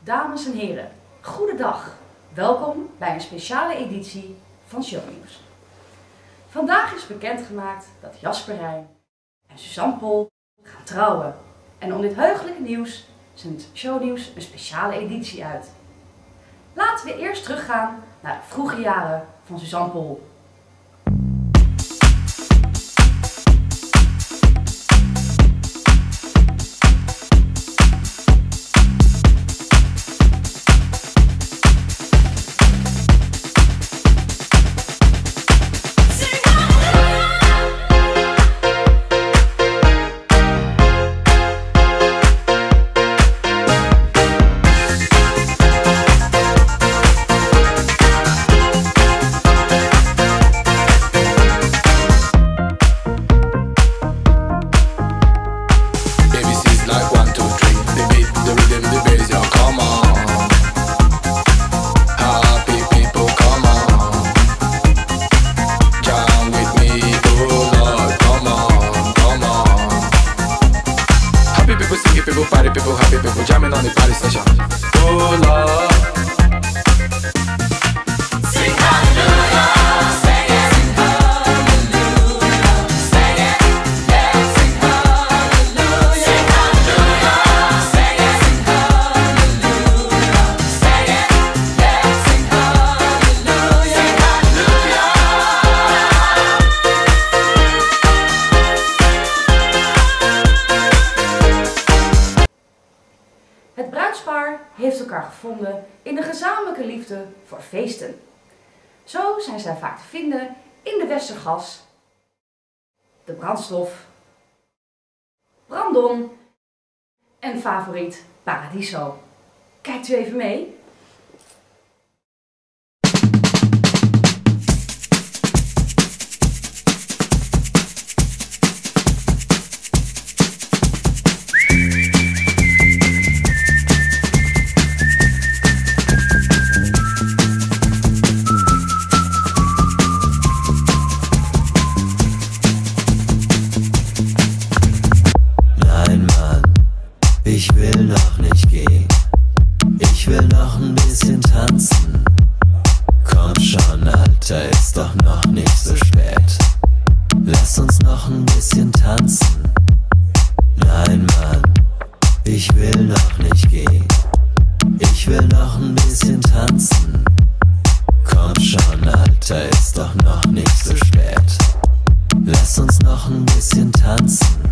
Dames en heren, goedendag. Welkom bij een speciale editie van Shownieuws. Vandaag is bekendgemaakt dat Jasper Heijn en Suzanne Pol gaan trouwen. En om dit heugelijke nieuws zendt Shownieuws een speciale editie uit. Laten we eerst teruggaan naar de vroege jaren van Suzanne Pol. People party, people happy, people jamming on the party station. Oh Lord, sing hallelujah, sing it, sing hallelujah, sing it, yeah, sing hallelujah, sing hallelujah, sing it, sing hallelujah, sing it, yeah, sing hallelujah, sing hallelujah. Het bruidspaar heeft elkaar gevonden in de gezamenlijke liefde voor feesten. Zo zijn zij vaak te vinden in de Westergas, de Brandstof, Brandon en favoriet Paradiso. Kijkt u even mee? Ich will noch nicht gehen, ich will noch ein bisschen tanzen. Komm schon, Alter, ist doch noch nicht so spät. Lass uns noch ein bisschen tanzen. Nein, Mann, ich will noch nicht gehen, ich will noch ein bisschen tanzen. Komm schon, Alter, ist doch noch nicht so spät. Lass uns noch ein bisschen tanzen.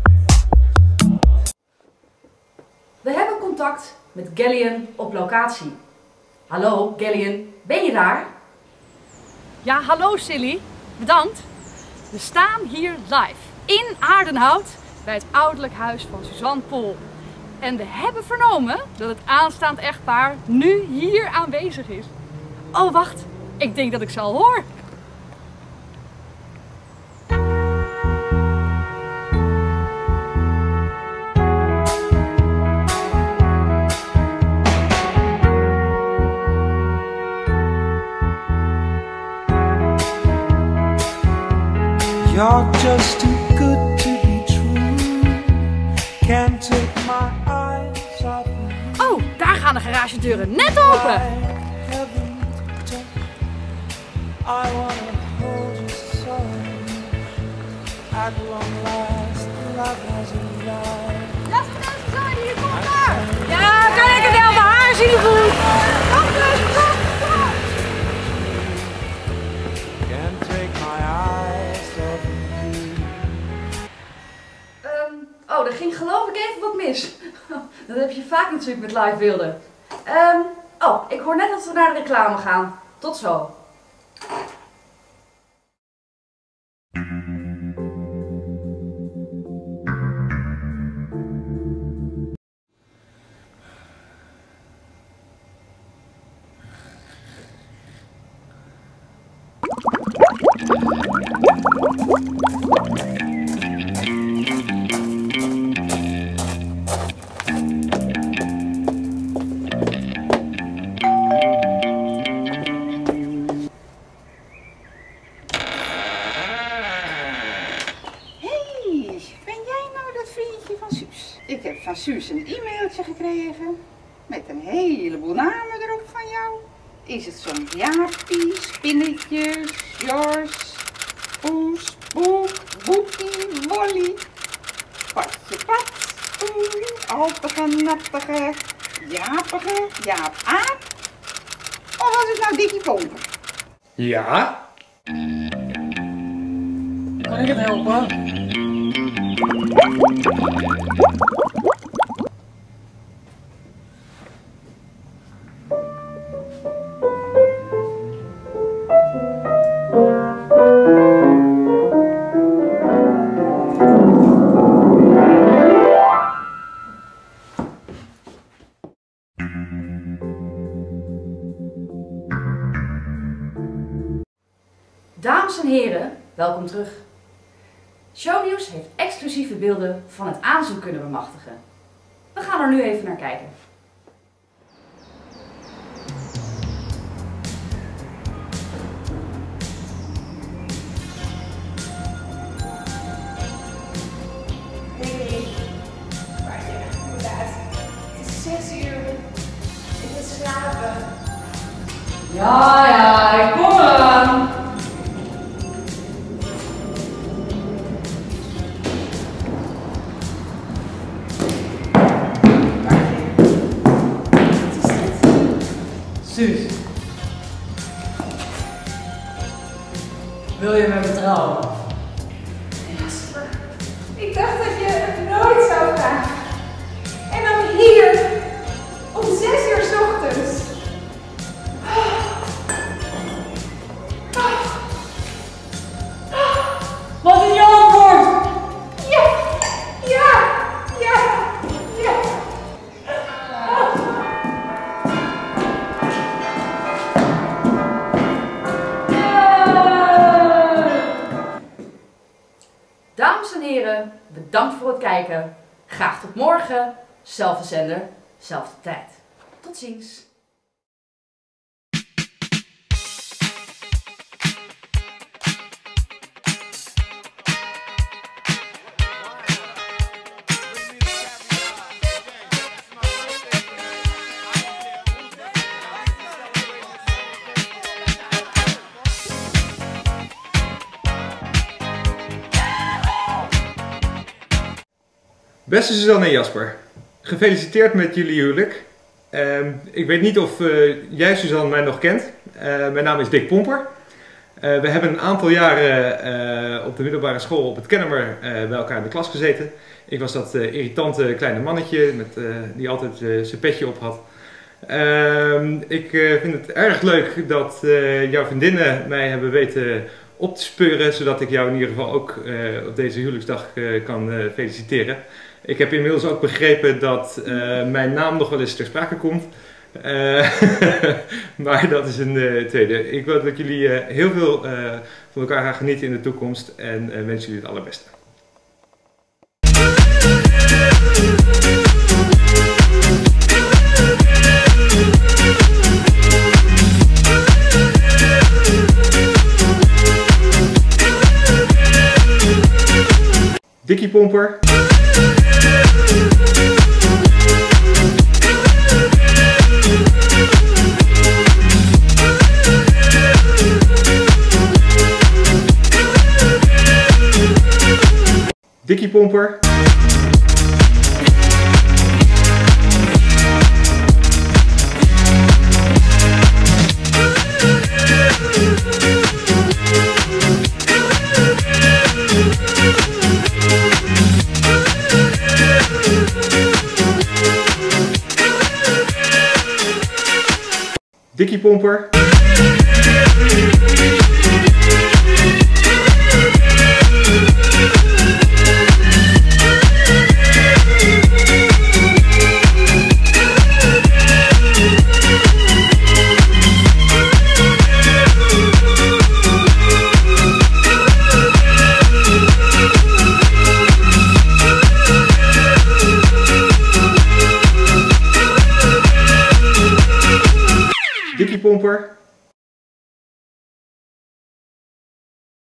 We hebben contact met Gallian op locatie. Hallo Gallian, ben je daar? Ja, hallo Silly. Bedankt. We staan hier live in Aardenhout bij het ouderlijk huis van Suzanne Pol. En we hebben vernomen dat het aanstaand echtpaar nu hier aanwezig is. Oh wacht, ik denk dat ik ze al hoor. You're just too good to be true. Can't take my eyes off you. Oh, daar gaan de garagedeuren net open. I wanna hold you so. At long last, love has arrived. Jasper en Suzanne, hier komt daar. Ja, kan ik het wel bij haar zien goed. Can't take my eyes off you. Oh, er ging geloof ik even wat mis. Dat heb je vaak natuurlijk met live beelden. Oh, ik hoor net dat we naar de reclame gaan. Tot zo. van Suus een e-mailtje gekregen. met een heleboel namen erop van jou. Is het soms Jaapie, Spinnetje, Sjors, Poes, Boek, Boekie, Wolly, Patje Pat, Oelie, Alpige, Nappige, Japige, Jaap-Aap? Of was het nou Dikkie Pomper? Ja? Kan ik het helpen? Dames en heren, welkom terug. Shownieuws heeft exclusieve beelden van het aanzoek kunnen bemachtigen. We gaan er nu even naar kijken. Nee, maar ja, inderdaad. Het is 6 uur. Ik wil slapen. Ja, ik kom eraan. Suus, wil je met me trouwen? Jasper, ik dacht dat je het nooit zou vragen. En dan hier, om 6 uur 's ochtends. Wat is je antwoord? Ja, ja, ja, ja. Dames en heren, bedankt voor het kijken. Graag tot morgen. Zelfde zender, zelfde tijd. Tot ziens. Beste Suzanne en Jasper, gefeliciteerd met jullie huwelijk. Ik weet niet of jij Suzanne mij nog kent. Mijn naam is Dick Pomper. We hebben een aantal jaren op de middelbare school op het Kennemer bij elkaar in de klas gezeten. Ik was dat irritante kleine mannetje die altijd zijn petje op had. Ik vind het erg leuk dat jouw vriendinnen mij hebben weten op te speuren, zodat ik jou in ieder geval ook op deze huwelijksdag kan feliciteren. Ik heb inmiddels ook begrepen dat mijn naam nog wel eens ter sprake komt. Maar dat is een tweede. Ik wil dat jullie heel veel van elkaar gaan genieten in de toekomst en wens jullie het allerbeste. Dikkie Pomper. Dikkie Pomper. Dikkie Pomper. Dikkie Pomper.